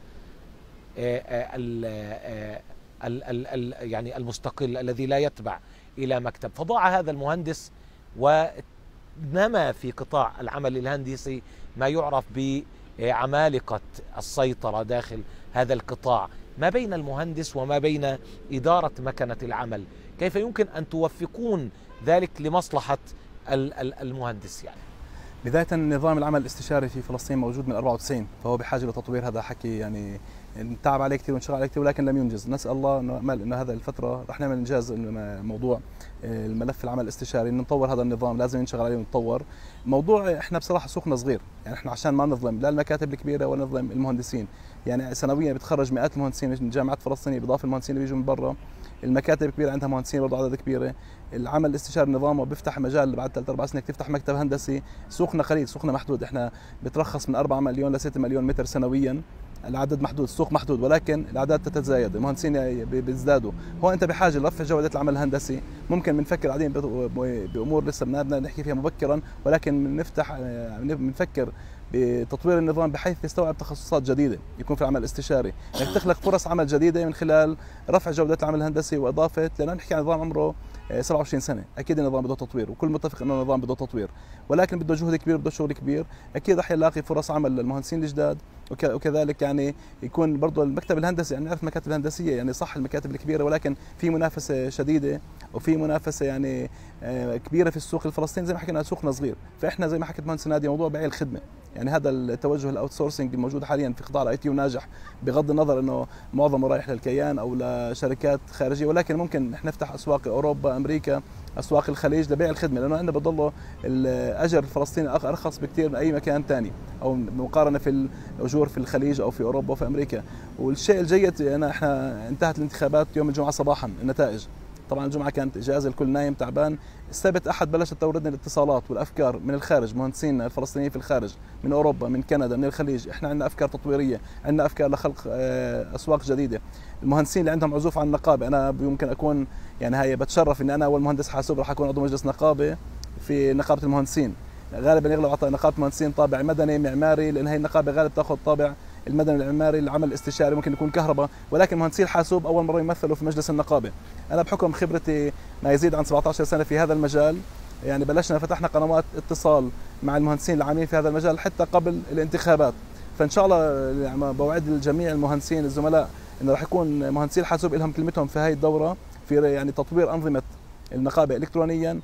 يعني المستقل الذي لا يتبع إلى مكتب، فضاع هذا المهندس ونما في قطاع العمل الهندسي ما يعرف بعمالقة السيطرة داخل هذا القطاع ما بين المهندس وما بين إدارة مكنة العمل. كيف يمكن أن توفقون ذلك لمصلحة المهندس؟ يعني بداية نظام العمل الاستشاري في فلسطين موجود من 94، فهو بحاجة لتطوير. هذا حكي يعني تعب عليه كثير وانشغل عليه كثير، ولكن لم ينجز. نسأل الله انه هذا الفترة رح نعمل انجاز موضوع الملف العمل الاستشاري، انه نطور هذا النظام، لازم نشتغل عليه ونتطور. موضوع احنا بصراحة سوقنا صغير، يعني احنا عشان ما نظلم لا المكاتب الكبيرة ولا نظلم المهندسين. يعني سنويا بتخرج مئات المهندسين من جامعات فلسطينية، بالاضافة المهندسين اللي بيجوا من برا. المكاتب الكبيرة عندها مهندسين برضه عدد كبيرة. العمل الاستشاري نظامه بيفتح مجال بعد 3-4 سنين تفتح مكتب هندسي. سوقنا قليل، سوقنا محدود، احنا بترخص من 4 مليون ل 6 مليون متر سنويا. العدد محدود، السوق محدود، ولكن الاعداد تتزايد، المهندسين بيزدادوا. هو انت بحاجه لرفع جوده العمل الهندسي. ممكن بنفكر قاعدين بامور لسه بدنا نحكي فيها مبكرا، ولكن بنفكر بتطوير النظام بحيث يستوعب تخصصات جديده يكون في العمل الاستشاري، يعني تخلق فرص عمل جديده من خلال رفع جوده العمل الهندسي واضافه، لان نحكي عن نظام عمره 27 سنه، اكيد النظام بده تطوير وكل متفق انه النظام بده تطوير، ولكن بده جهد كبير، بده شغل كبير. اكيد رح يلاقي فرص عمل للمهندسين الجداد، وكذلك يعني يكون برضه المكتب الهندسي، يعني نعرف المكاتب الهندسيه يعني صح المكاتب الكبيره، ولكن في منافسه شديده وفي منافسه يعني كبيره في السوق الفلسطيني. زي ما حكينا سوقنا صغير، فاحنا زي ما حكيت مهندس نادي موضوع بيع الخدمه، يعني هذا التوجه الاوت سورسنج الموجود حاليا في قطاع الاي تي وناجح، بغض النظر انه معظمه رايح للكيان او لشركات خارجيه، ولكن ممكن نحن نفتح اسواق اوروبا، امريكا، اسواق الخليج لبيع الخدمه، لانه عندنا بضله الاجر الفلسطيني ارخص بكثير من اي مكان ثاني، او مقارنه في الاجور في الخليج او في اوروبا وفي امريكا. والشيء الجيد احنا انتهت الانتخابات يوم الجمعه صباحا النتائج، طبعا الجمعه كانت اجازه، الكل نايم تعبان. السبت احد بلشت توردنا الاتصالات والافكار من الخارج، مهندسين الفلسطينيين في الخارج، من اوروبا، من كندا، من الخليج. احنا عندنا افكار تطويريه، عندنا افكار لخلق اسواق جديده. المهندسين اللي عندهم عزوف عن النقابه، انا يمكن اكون يعني هي بتشرف ان انا اول مهندس حاسوب راح اكون عضو مجلس نقابه في نقابه المهندسين. غالبا يغلب على نقابه المهندسين طابع مدني معماري، لان هي النقابه غالبا تاخذ طابع المدني العماري، العمل الاستشاري ممكن يكون كهرباء، ولكن مهندسي الحاسوب اول مره يمثلوا في مجلس النقابه. انا بحكم خبرتي ما يزيد عن 17 سنه في هذا المجال، يعني بلشنا فتحنا قنوات اتصال مع المهندسين العاملين في هذا المجال حتى قبل الانتخابات. فان شاء الله يعني بوعد الجميع المهندسين الزملاء انه راح يكون مهندسي الحاسوب لهم كلمتهم في هذه الدوره في يعني تطوير انظمه النقابه الكترونيا.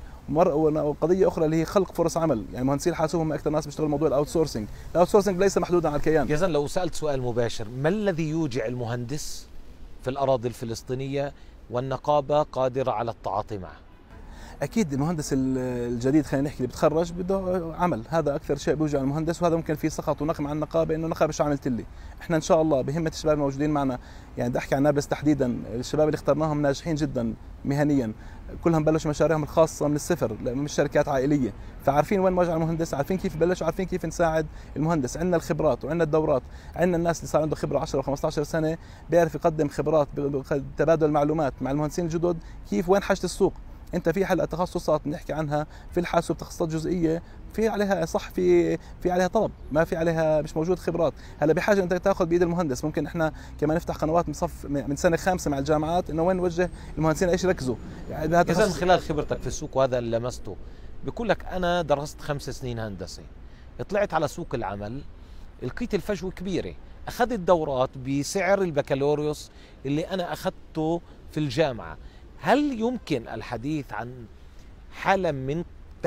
وقضيه اخرى اللي هي خلق فرص عمل، يعني مهندسي الحاسوب هم اكثر ناس بيشتغلوا موضوع الاوت سورسنج. الاوت سورسنج ليس محدودا على الكيان. يزن، لو سالت سؤال مباشر، ما الذي يوجع المهندس في الاراضي الفلسطينيه والنقابه قادره على التعاطي معه؟ اكيد المهندس الجديد خلينا نحكي اللي بتخرج بده عمل، هذا اكثر شيء بيوجع المهندس، وهذا ممكن في سخط ونقم عن النقابه انه النقابه شو عملت لي. احنا ان شاء الله بهمه الشباب الموجودين معنا، يعني بدي احكي عن نابلس تحديدا، الشباب اللي اخترناهم ناجحين جدا مهنيا، كلهم بلشوا مشاريعهم الخاصه من الصفر، مش شركات عائليه، فعارفين وين وجع المهندس، عارفين كيف بلشوا، عارفين كيف نساعد المهندس. عندنا الخبرات وعندنا الدورات، عندنا الناس اللي صار عنده خبره 10 و15 سنه بيعرف يقدم خبرات، تبادل معلومات مع المهندسين الجدد، كيف وين حاجه السوق. انت في حلقه تخصصات بنحكي عنها في الحاسوب، تخصصات جزئيه في عليها صح، في عليها طلب، ما في عليها مش موجود خبرات. هلا بحاجه انت تاخذ بايد المهندس. ممكن احنا كمان نفتح قنوات من سنه خامسه مع الجامعات، انه وين نوجه المهندسين ايش يركزوا. يعني اذا من خلال خبرتك في السوق وهذا اللي لمسته، بقول لك انا درست 5 سنين هندسه، طلعت على سوق العمل لقيت الفجوه كبيره، اخذت دورات بسعر البكالوريوس اللي انا اخذته في الجامعه. هل يمكن الحديث عن حالة من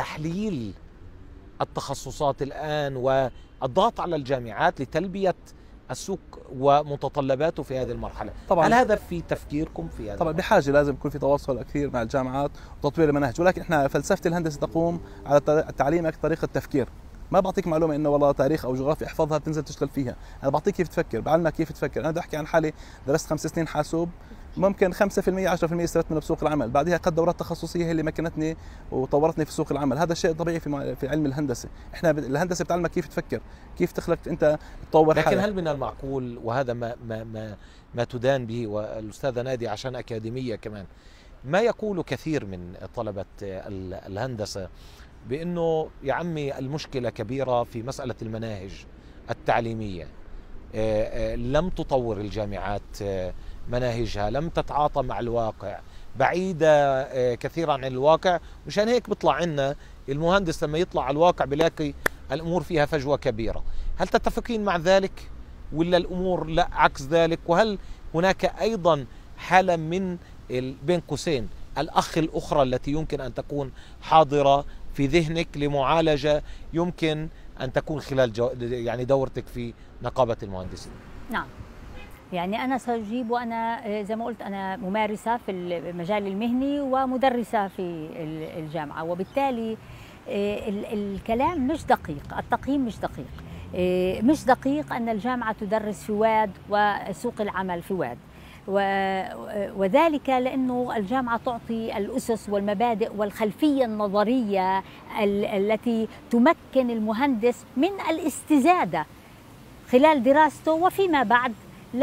تحليل التخصصات الآن والضغط على الجامعات لتلبية السوق ومتطلباته في هذه المرحلة. طبعا هل هذا في تفكيركم في هذا؟ طبعا بحاجه لازم يكون في تواصل كثير مع الجامعات وتطوير المناهج، ولكن احنا فلسفه الهندسه تقوم على تعليمك طريقه تفكير. ما بعطيك معلومه انه والله تاريخ او جغرافيا احفظها بتنزل تشتغل فيها، انا بعطيك كيف تفكر، بعلمك كيف تفكر. انا بدي احكي عن حالي، درست 5 سنين حاسوب، ممكن 5% 10% استفدت منه بسوق العمل، بعدها قد دورات تخصصيه هي اللي مكنتني وطورتني في سوق العمل. هذا شيء طبيعي في علم الهندسه. احنا الهندسه بتعلمك كيف تفكر، كيف تخلق انت تطور لكن حالك. هل من المعقول، وهذا ما تدان به، والأستاذة نادي عشان أكاديمية كمان، ما يقول كثير من طلبة الهندسة بأنه يا عمي المشكلة كبيرة في مسألة المناهج التعليمية، لم تطور الجامعات مناهجها، لم تتعاطى مع الواقع، بعيدة كثيرا عن الواقع. مشان هيك بيطلع عنا المهندس لما يطلع على الواقع بلاقي الأمور فيها فجوة كبيرة. هل تتفقين مع ذلك ولا الأمور لا عكس ذلك؟ وهل هناك أيضا حالة من بين قوسين الأخ الأخرى التي يمكن أن تكون حاضرة في ذهنك لمعالجة يمكن أن تكون خلال يعني دورتك في نقابة المهندسين؟ نعم، يعني أنا سأجيب، وأنا زي ما قلت أنا ممارسة في المجال المهني ومدرسة في الجامعة، وبالتالي الكلام مش دقيق، التقييم مش دقيق. مش دقيق أن الجامعة تدرس في واد وسوق العمل في واد، وذلك لأنه الجامعة تعطي الأسس والمبادئ والخلفية النظرية التي تمكن المهندس من الاستزادة خلال دراسته وفيما بعد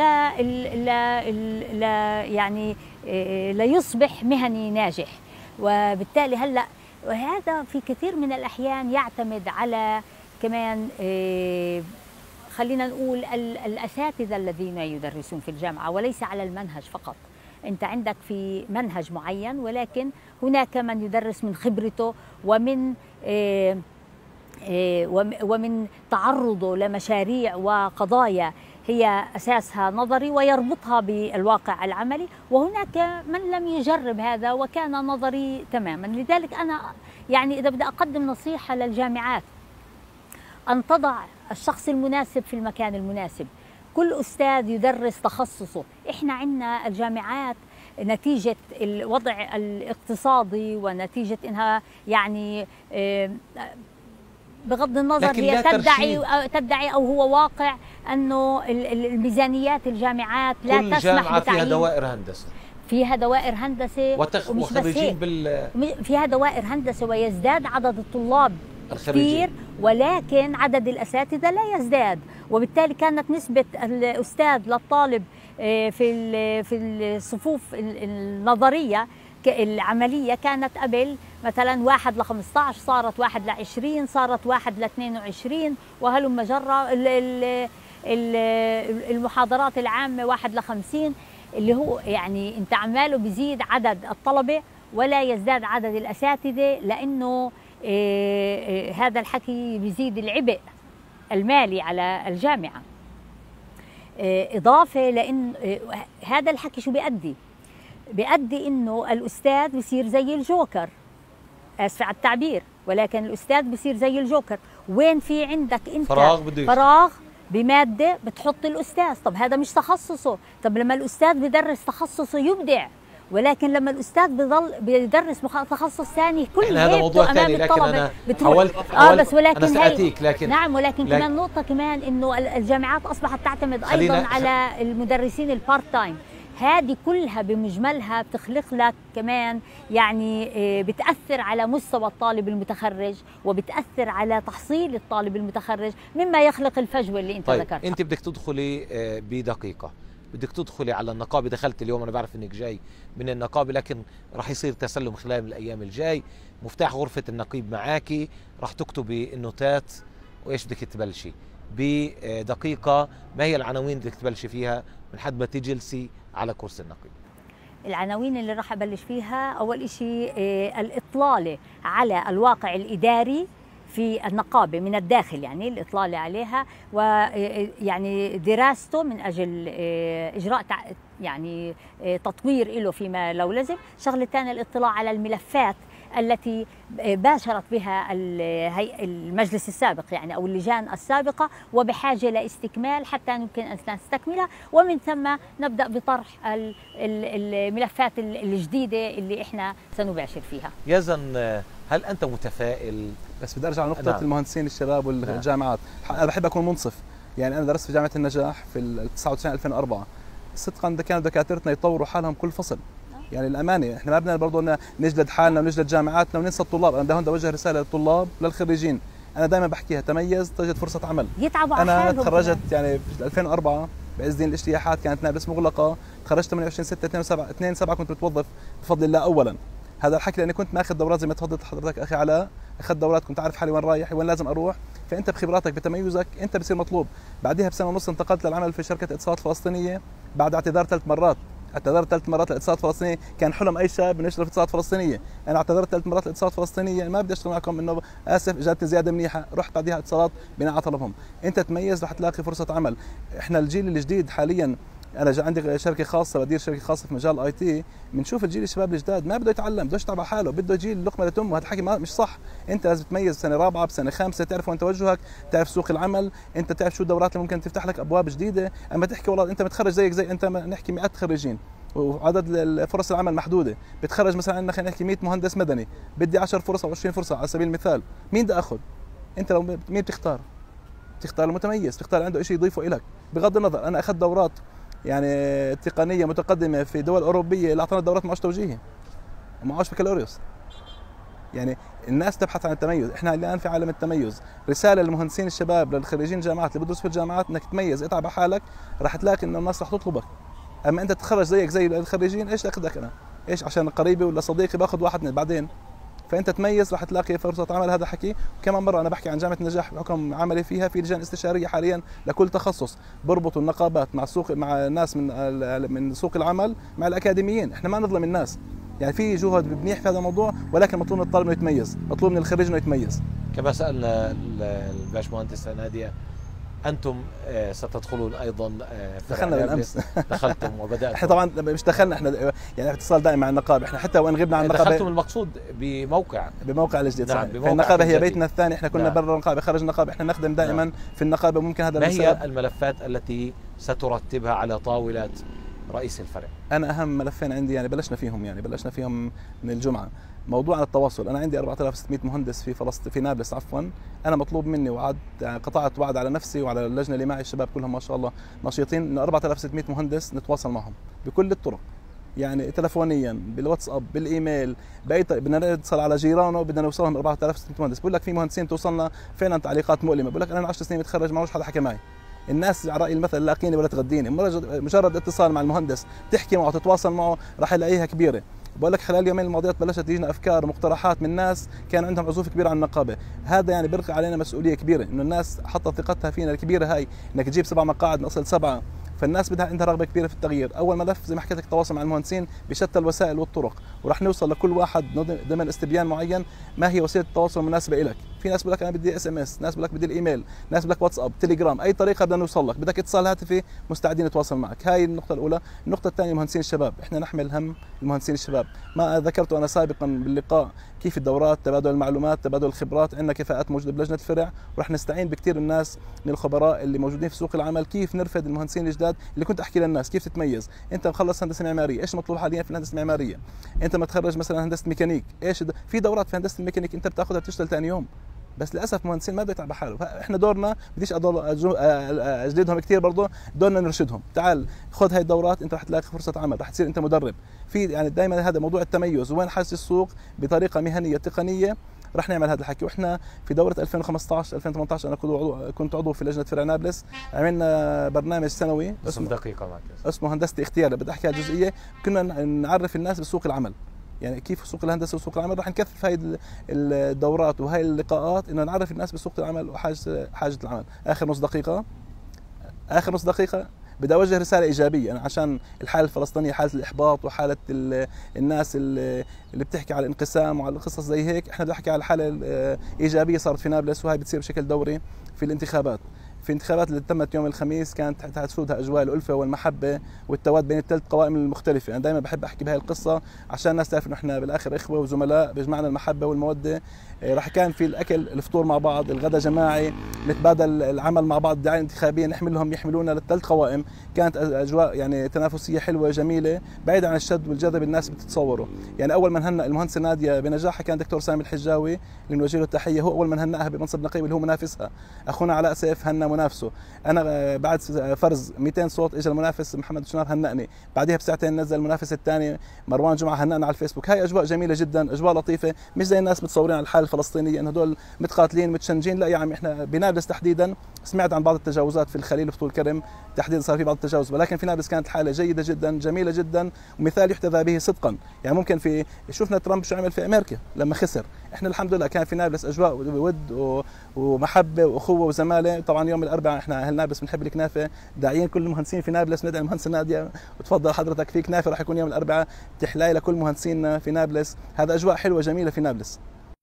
لا يعني لا يصبح مهني ناجح. وبالتالي هلا وهذا في كثير من الأحيان يعتمد على كمان خلينا نقول الأساتذة الذين يدرسون في الجامعة، وليس على المنهج فقط. أنت عندك في منهج معين، ولكن هناك من يدرس من خبرته ومن تعرضه لمشاريع وقضايا هي أساسها نظري ويربطها بالواقع العملي، وهناك من لم يجرب هذا وكان نظري تماما. لذلك أنا يعني إذا بدي أقدم نصيحة للجامعات أن تضع الشخص المناسب في المكان المناسب. كل أستاذ يدرس تخصصه. إحنا عندنا الجامعات نتيجة الوضع الاقتصادي ونتيجة إنها يعني بغض النظر هي تدعي أو هو واقع أنه الميزانيات الجامعات لا تسمح جامعة فيها دوائر هندسة، فيها دوائر هندسة وخريجين فيها دوائر هندسة، ويزداد عدد الطلاب كثير ولكن عدد الأساتذة لا يزداد. وبالتالي كانت نسبة الأستاذ للطالب في الصفوف النظرية العملية كانت قبل مثلا 1:15، صارت 1:20، صارت 1:22، وهلم جرة. المحاضرات العامة 1:50، اللي هو يعني انت عماله بيزيد عدد الطلبة ولا يزداد عدد الأساتذة، لأنه هذا الحكي بيزيد العبء المالي على الجامعة. إضافة لأن هذا الحكي شو بيؤدي إنه الأستاذ بصير زي الجوكر، آسف على التعبير، ولكن الأستاذ بصير زي الجوكر. وين في عندك أنت فراغ بمادة بتحط الأستاذ، طب هذا مش تخصصه. طب لما الأستاذ بدرس تخصصه يبدع، ولكن لما الأستاذ بيضل بيدرس تخصص ثاني كل هذا موضوع ثاني. لكن أنا حاولت بس ولكن أنا سأتيك، لكن نعم، ولكن كمان نقطة كمان إنه الجامعات أصبحت تعتمد أيضا على المدرسين البارت تايم. هذه كلها بمجملها بتخلق لك كمان يعني بتأثر على مستوى الطالب المتخرج وبتأثر على تحصيل الطالب المتخرج، مما يخلق الفجوة اللي انت ذكرتها. انت بدك تدخلي بدقيقة، بدك تدخلي على النقابة. دخلت اليوم، أنا بعرف إنك جاي من النقابة، لكن راح يصير تسلم خلال الأيام الجاي. مفتاح غرفة النقيب معاكي، راح تكتبي النوتات وإيش بدك تبلشي بدقيقة. ما هي العناوين اللي بدك تبلشي فيها من حد ما تجلسي على كرسي النقيب؟ العناوين اللي راح أبلش فيها أول شيء الإطلالة على الواقع الإداري في النقابة من الداخل، يعني الإطلالة عليها ويعني دراسته من أجل إجراء يعني تطوير له فيما لو لزم. الشغلة الثانية الاطلاع على الملفات التي باشرت بها المجلس السابق يعني أو اللجان السابقة، وبحاجة لاستكمال حتى يمكن أن نستكملها، ومن ثم نبدأ بطرح الملفات الجديدة اللي إحنا سنباشر فيها. يزن، هل أنت متفائل؟ بس بدي أرجع لنقطة نعم. المهندسين الشباب والجامعات. أنا بحب أكون منصف، يعني أنا درست في جامعة النجاح في 99 2004، صدقا كانوا دكاترتنا يطوروا حالهم كل فصل. يعني الأمانة احنا ما بدنا برضه نجلد حالنا ونجلد جامعاتنا وننسى الطلاب. أنا بدي أوجه رسالة للطلاب للخريجين، أنا دايما بحكيها: تميز تجد فرصة عمل. يتعبوا على أنا حالهم. تخرجت يعني في 2004 بعز دين الاجتياحات، كانت نابلس مغلقة، تخرجت 28 6 2 7 كنت متوظف بفضل الله. أولا هذا الحكي لأني كنت ماخذ دورات زي ما تفضلت حضرتك أخي علاء، أخذت دورات كنت عارف حالي وين رايح وين لازم أروح، فأنت بخبراتك بتميزك أنت بصير مطلوب. بعدها بسنة ونص انتقلت للعمل في شركة اتصالات فلسطينية بعد اعتذار 3 مرات. اعتذرت 3 مرات لاتصالات فلسطينية، كان حلم اي شاب انه يشتغل في اتصالات فلسطينيه. انا اعتذرت 3 مرات لاتصالات فلسطينيه، ما بدي اشتغل معكم، انه اسف اجتني زياده منيحه، رحت بعديها اتصالات بناء على طلبهم. انت تميز رح تلاقي فرصه عمل. احنا الجيل الجديد حاليا، انا عندي شركه خاصه، بدير شركه خاصه في مجال اي تي، بنشوف الجيل الشباب الجداد ما بده يتعلم، بده يشتغل على حاله، بده يجي اللقمه لتمه. هذا الحكي مش صح. انت لازم تميز بسنه رابعه بسنه خامسه، تعرف وين توجهك، تعرف سوق العمل، انت تعرف شو الدورات اللي ممكن تفتح لك ابواب جديده. اما تحكي والله انت متخرج زيك زي انت، نحكي 100 خريجين وعدد فرص العمل محدوده، بتخرج مثلا عندنا خلينا نحكي 100 مهندس مدني، بدي 10 فرص او 20 فرصه على سبيل المثال، مين بدي اخذ؟ انت لو مين بتختار؟ بتختار المتميز، بتختار عنده شيء يضيفه لك. بغض النظر انا اخذت دورات يعني تقنيه متقدمه في دول اوروبيه اللي اعطانا دورات معاش توجيهي ومعاش بكالوريوس. يعني الناس تبحث عن التميز، احنا الان في عالم التميز. رساله للمهندسين الشباب للخريجين الجامعات اللي بدرسوا في الجامعات انك تميز، اتعب على حالك، راح تلاقي انه الناس راح تطلبك. اما انت تتخرج زيك زي الخريجين، ايش اخذك انا؟ ايش عشان قريبي ولا صديقي باخذ واحد من بعدين؟ فانت تميز راح تلاقي فرصه عمل. هذا حكي. وكمان مره انا بحكي عن جامعه النجاح بحكم عملي فيها، في لجان استشاريه حاليا لكل تخصص بربطوا النقابات مع السوق، مع ناس من سوق العمل مع الاكاديميين. احنا ما نظلم الناس، يعني في جهد منيح في هذا الموضوع، ولكن مطلوب من الطالب انه يتميز، مطلوب من الخريج انه يتميز. كما سالنا الباشمهندس ناديه، أنتم ستدخلون أيضا دخلنا بالأمس. دخلتم وبدأتم. احنا طبعا مش دخلنا، احنا يعني اتصال دائم مع النقابة، احنا حتى وين غبنا عن النقابة دخلتم المقصود بموقع الجديد. نعم، النقابة هي بيتنا الثاني، احنا كنا نعم. برا النقابة خرج النقابة، احنا نخدم دائما نعم. في النقابة. ممكن هذا ما هي الملفات التي سترتبها على طاولة رئيس الفرع؟ أنا أهم ملفين عندي يعني بلشنا فيهم من الجمعة. موضوع التواصل، أنا عندي 4600 مهندس في فلسطين، في نابلس عفوا. أنا مطلوب مني وعد، يعني قطعت وعد على نفسي وعلى اللجنة اللي معي، الشباب كلهم ما شاء الله نشيطين، إنه 4600 مهندس نتواصل معهم بكل الطرق، يعني تلفونيا، بالواتساب، بالايميل، باي طريقه. بدنا نتصل على جيرانه، بدنا نوصلهم 4600 مهندس. بقول لك في مهندسين توصلنا فعلا تعليقات مؤلمه، بقول لك انا 10 سنين متخرج ما حدا حكى معي. الناس على راي المثل لاقيني ولا تغديني. مجرد اتصال مع المهندس، تحكي معه، تتواصل معه، راح يلاقيها كبيره. بقول لك خلال اليومين الماضيات بلشت تجينا افكار ومقترحات من ناس كان عندهم عزوف كبير عن النقابه. هذا يعني بيرقى علينا مسؤوليه كبيره، انه الناس حطت ثقتها فينا الكبيره هاي، انك تجيب 7 مقاعد نصل 7. فالناس عندها رغبه كبيره في التغيير. اول ملف زي ما حكيت لك التواصل مع المهندسين بشتى الوسائل والطرق، وراح نوصل لكل واحد ضمن استبيان معين ما هي وسيله التواصل المناسبه لك. في ناس بقول لك انا بدي اس ام اس، ناس بقول لك بدي الايميل، ناس بقول لك واتساب، تليجرام، اي طريقه بدنا نوصل لك. بدك اتصال هاتفي، مستعدين نتواصل معك. هاي النقطه الاولى. النقطه الثانيه مهندسين الشباب، احنا نحمل هم المهندسين الشباب. ما ذكرت انا سابقا باللقاء كيف الدورات، تبادل المعلومات، تبادل الخبرات، عندنا كفاءات موجوده بلجنه الفرع، ورح نستعين بكثير الناس من الخبراء اللي موجودين في سوق العمل، كيف نرفد المهندسين الجداد اللي كنت احكي للناس كيف تتميز. انت مخلص هندسه معماريه، ايش مطلوب حاليا في الهندسه المعماريه؟ انت متخرج مثلا هندسه ميكانيك، ايش في دورات في هندسه الميكانيك انت بتاخذها بتشتغل ثاني يوم. بس للاسف مهندسين ما بيتعب حاله. احنا دورنا بديش اجلدهم كثير، برضه دورنا نرشدهم. تعال خذ هاي الدورات، انت رح تلاقي فرصه عمل، رح تصير انت مدرب. في يعني دائما هذا موضوع التميز، وين حاجه السوق بطريقه مهنيه تقنيه، رح نعمل هذا الحكي. واحنا في دوره 2015 2018 انا كنت عضو في لجنه فرع نابلس، عملنا برنامج سنوي اسمه هندسه اختيار، بدي احكي جزئيه. كنا نعرف الناس بسوق العمل، يعني كيف سوق الهندسه وسوق العمل. راح نكثف هاي الدورات وهاي اللقاءات، انه نعرف الناس بسوق العمل وحاجه العمل. اخر نص دقيقه بدي اوجه رساله ايجابيه. انا عشان الحاله الفلسطينيه، حاله الاحباط وحاله الناس اللي بتحكي على الانقسام وعلى القصص زي هيك، احنا بدنا نحكي على الحاله الايجابيه صارت في نابلس، وهي بتصير بشكل دوري في الانتخابات. في انتخابات اللي تمت يوم الخميس كانت تسودها اجواء الالفه والمحبه والتواد بين الثلاث قوائم المختلفه. انا دائما بحب احكي بهي القصه عشان الناس تعرف انه احنا بالاخر اخوه وزملاء، بيجمعنا المحبه والموده. راح كان في الاكل الفطور مع بعض، الغداء جماعي، نتبادل العمل مع بعض، الدعايه الانتخابيه نحملهم يحملونا للثلاث قوائم. كانت اجواء يعني تنافسيه حلوه جميله بعيده عن الشد والجذب الناس بتتصوره. يعني اول من هنأ المهندسه ناديه بنجاحها كان دكتور سامي الحجاوي اللي بنوجه له التحيه، هو اول من هنأها بمنصب نقيب اللي هو منافسها. اخونا علاء سيف هنأ منافسه، انا بعد فرز 200 صوت اجى المنافس محمد شنار هنأني، بعدها بساعتين نزل المنافس الثاني مروان جمعه هنأنا على الفيسبوك. هاي اجواء جميله جدا، اجواء لطيفه، مش زي الناس متصورين على الحاله الفلسطينيه انه هدول متقاتلين متشنجين. لا يا عمي، احنا بنابلس تحديدا سمعت عن بعض التجاوزات في الخليل وفي طول كرم تحديدا صار في بعض التجاوز، ولكن في نابلس كانت الحاله جيده جدا جميله جدا ومثال يحتذى به صدقا. يعني ممكن في شفنا ترامب شو عمل في امريكا لما خسر، احنا الحمد لله كان في نابلس اجواء ود ومحبه واخوه وزماله. طبعا يوم الاربعاء احنا اهل نابلس بنحب الكنافه، داعيين كل المهندسين في نابلس، ندعي المهندسه ناديه وتفضل حضرتك في كنافه راح يكون يوم الاربعاء تحلاي لكل مهندسينا في نابلس. هذا اجواء حلوه جميله في نابلس.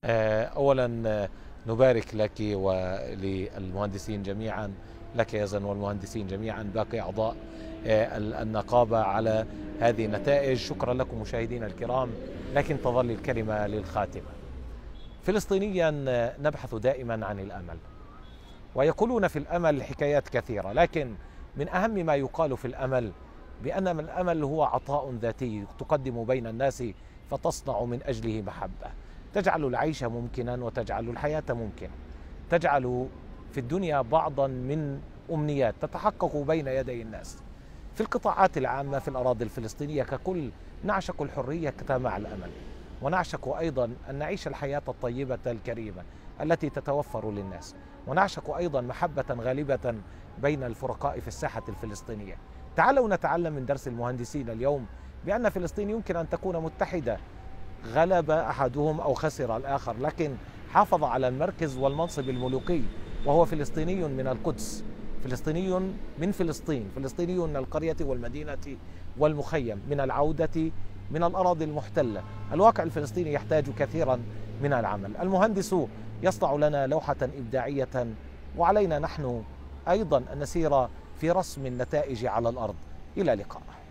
اولا نبارك لك وللمهندسين جميعا، لك يا زن والمهندسين جميعا باقي اعضاء النقابه على هذه النتائج. شكرا لكم مشاهدينا الكرام، لكن تظل الكلمه للخاتمه. فلسطينيا نبحث دائما عن الامل، ويقولون في الامل حكايات كثيره، لكن من اهم ما يقال في الامل بان الامل هو عطاء ذاتي تقدم بين الناس فتصنع من اجله محبه، تجعل العيش ممكنا وتجعل الحياه ممكنه، تجعل في الدنيا بعضا من امنيات تتحقق بين يدي الناس. في القطاعات العامه في الاراضي الفلسطينيه ككل نعشق الحريه مع الامل، ونعشق أيضا أن نعيش الحياة الطيبة الكريمة التي تتوفر للناس، ونعشق أيضا محبة غالبة بين الفرقاء في الساحة الفلسطينية. تعالوا نتعلم من درس المهندسين اليوم بأن فلسطين يمكن أن تكون متحدة، غلب أحدهم أو خسر الآخر، لكن حافظ على المركز والمنصب الملوكي، وهو فلسطيني من القدس، فلسطيني من فلسطين، فلسطيني من القرية والمدينة والمخيم، من العودة من الأراضي المحتلة. الواقع الفلسطيني يحتاج كثيرا من العمل. المهندس يصنع لنا لوحة إبداعية، وعلينا نحن أيضا أن نسير في رسم النتائج على الأرض. إلى اللقاء.